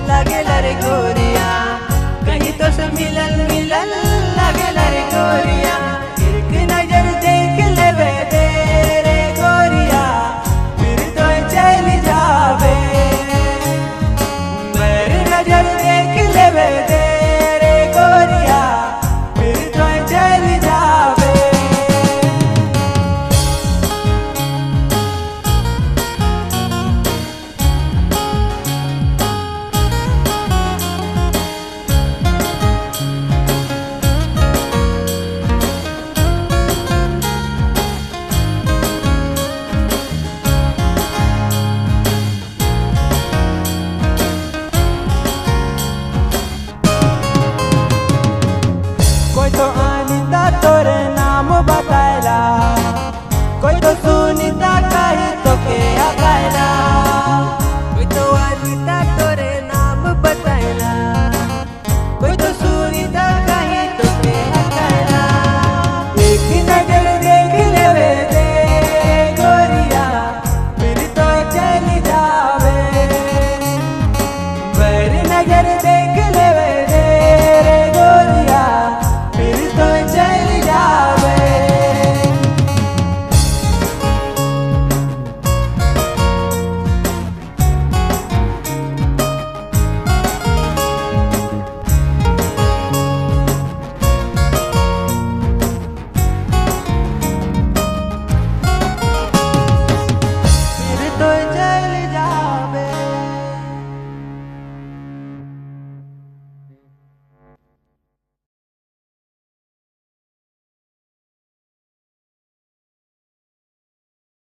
लगे रे गोरिया, कहीं तो से मिलल मिलल लगे रे गोरिया। एक नजर देख लेवे दे रे गोरिया, फिर तो चल जावे। मेरी नजर देख लेवे दे रे गोरिया, फिर तो चल जावे। कोई तो अनिता तोरे नाम बताएला, कोई तो सुनीता कही तो के आकायला। कोई तो अनिता तोरे नाम बताएला, कोई तो सुनीता कही तो के आकायला। एक नजर देख लेवे दे गोरिया, फिर तो चल जावे। मेरी नजर देख लेवे दे रे गोरिया, फिर तो चल जावे। फिर तो चल